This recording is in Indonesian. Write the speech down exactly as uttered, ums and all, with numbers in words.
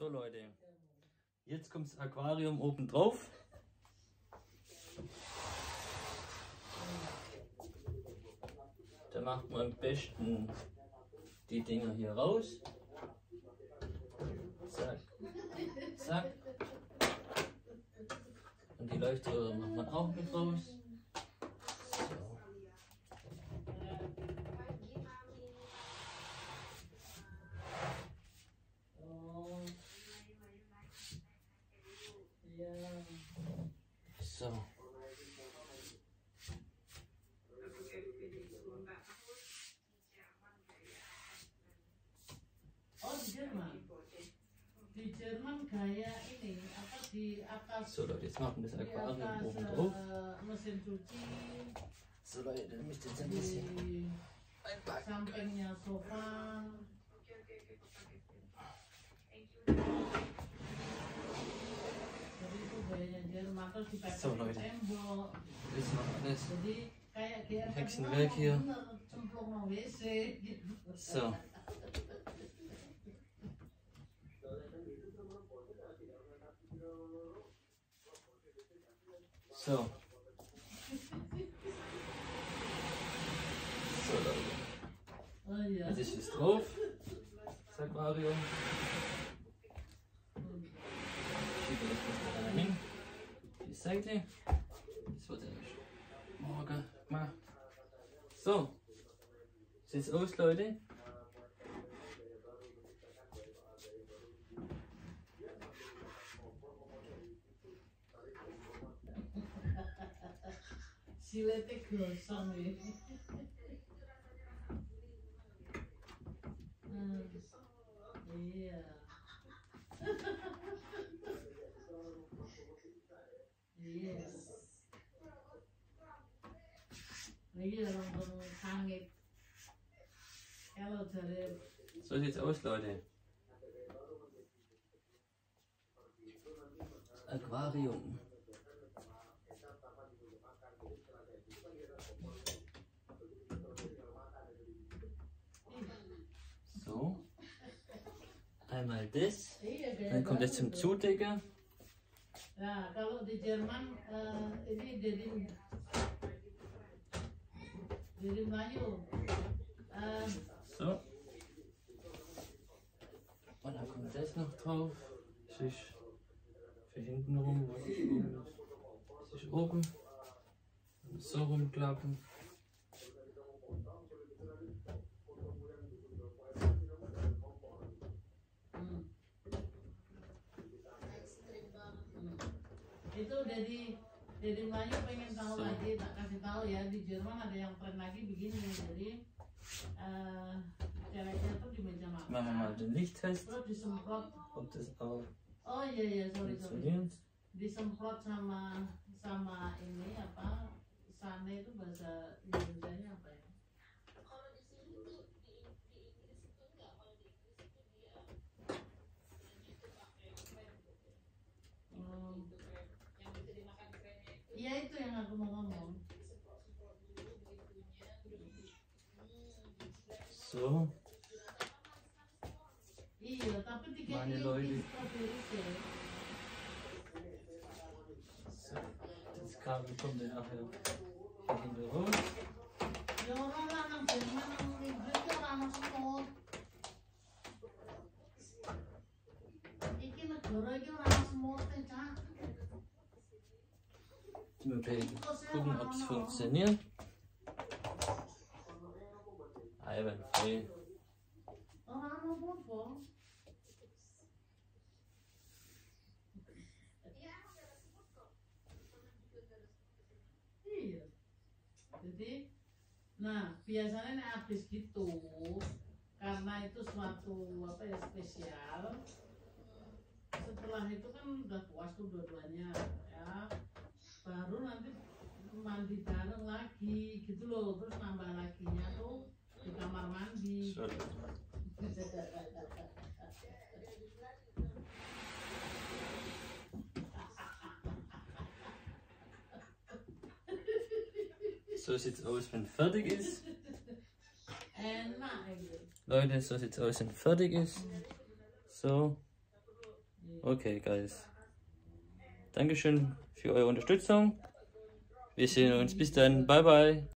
So Leute, jetzt kommt das Aquarium oben drauf. Da macht man am besten die Dinger hier raus. Zack, zack. Und die Leuchtröhre macht man auch mit raus. So. So. Oh, di Jerman. Di Jerman gaya ini apa di atas. So Leute, jetzt machen wir das Aquarium atas, oben drauf. Uh, mesin cuci. So Leute, dann müsst ihr jetzt ein bisschen einpacken. Sampingnya sofa. Jadi itu gayanya Jerman terus dipepet So Leute, tembok. das ist noch alles. Jadi kayak G R Hexenwerk hier. Cemplung no W C gitu. So. So. So Leute. Oh iya. Jetzt ist es drauf. Das Aquarium. Schiebe das mal hin. Die Seite. Das wird erst morgen gemacht. So. Sieht's aus, Leute? Silete gosong ya. Hmm, iya. Yes. Lagi orang sangit. Kalau dari. So sieht's aus, Leute. Aquarium. So. Einmal das. Dann kommt es zum Zudecken. Nah, kalau di Jerman uh, ini jadi jadi Melayu. Uh, So. Und dann kommt das noch drauf. Das ist für hinten rum. Was ist oben? Das ist oben. Und so rumklappen. Itu dari dari Melayu pengen tahu So. lagi, tak kasih tahu ya, di Jerman ada yang tren lagi begini. Jadi uh, ceweknya tuh di meja makan. Machen wir mal den Lichttest, Terus disemprot. ob das auch Oh iya iya sorry sorry. funktioniert. Disemprot sama sama ini apa? Sane itu bahasa Indonesianya apa ya? Kalau di sini tuh di, di Inggris itu enggak, kalau di Inggris itu dia itu pakai krem gitu. Hmm. Itu krem yang bisa dimakan kremnya itu. Iya itu yang aku mau ngomong. Disemprot-semprot dulu begitunya terus So. Iya tapi tiga Meine ini Leute. strawberry ya. So. Das Kabel kommt dann nachher hier hinten raus. Ya orang lah nang Jerman nang Inggris ya orang semut. Iki negara iki ora semut e, Cak. Jetzt müssen wir gucken, ob es funktioniert. Einwandfrei. Ora ono apa-apa. Iya. Jadi, nah biasanya nih habis gitu, karena itu suatu apa ya spesial. Setelah itu kan udah puas tuh dua-duanya, ya. Baru nanti mandi bareng lagi, gitu loh. Terus nambah laginya tuh di kamar mandi. So. So sieht's aus, wenn fertig ist. Enak gitu. Leute, so sieht's aus, wenn fertig ist. So. Okay, guys. Dankeschön für eure Unterstützung. Wir sehen uns. Bis dann. Bye, bye.